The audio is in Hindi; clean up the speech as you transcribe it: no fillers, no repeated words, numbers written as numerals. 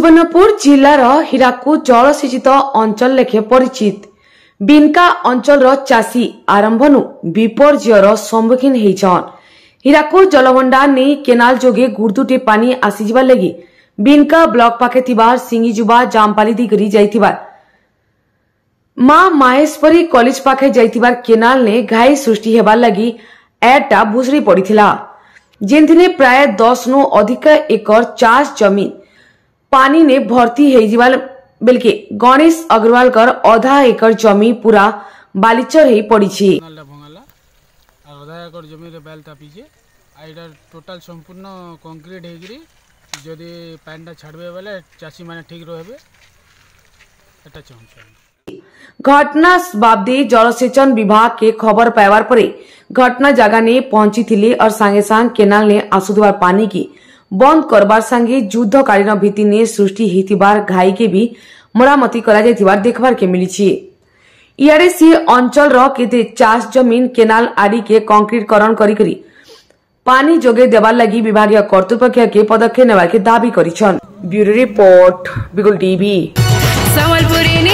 सुवर्णपुर जिलार हीराकुद जलसेचित अंचल लेखे परिचित बिनका अंचल चाषी आरंभनु विपर्ययर सम्मुखीन होइछन। हीराकुद जलभंडार नहीं केनाल जोगे गुर्दुटे पानी आसीजिबा लगी बिनका ब्लॉक पाखे थिबार सिंगीजुबा जामपाली दिगरी जाइथिबार मां माहेश्वरी कॉलेज पाखे जाइथिबार केनाल ने घाई सृष्टि हेबार लगी एटा भुसड़ी पड़िथिला, जेंथिने प्राय 10 नु अधिक एकर चाष जमीन पानी ने भर्ती हेजिबार बेलके गणेश अग्रवाल कर आधा एकर जमी पूरा बालिचर हे पड़िछि। आधा एकर जमी रे बेल तापीछे आइडा टोटल संपूर्ण कंक्रीट हेगिरी जदि पानीटा छाड़बे बेले चासी माने ठीक रहबे एटा चाहूँ। घटना बाबदे जलसेचन विभाग के खबर पाइबार परे घटना जगह ने पहुंची थिले और सांगे सांग केनाल ने आसुदुबार पानी की बंद करबार संगे युद्धकालीन भीति ने सृष्टि हेतिबार घाई के भी मरामती करा जाइथिबार देखबार के मिलिछि। इयारे से अंचल रो केते चाष जमीन केनाल आदि के कंक्रीटकरण करी पानी जोगे देबार लगी विभागीय कर्तृपक्ष के पदक्षेप नेबार के दाबी करिछन। Bureau report Bigul TV.